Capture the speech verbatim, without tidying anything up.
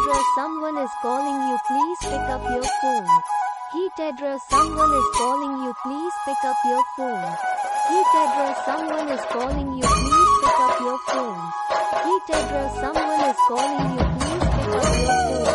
Tedra, someone is calling you, please pick up your phone. He Tedra, someone is calling you, please pick up your phone. He Tedra, someone is calling you, please pick up your phone. He Tedra, someone is calling you, please pick up your phone.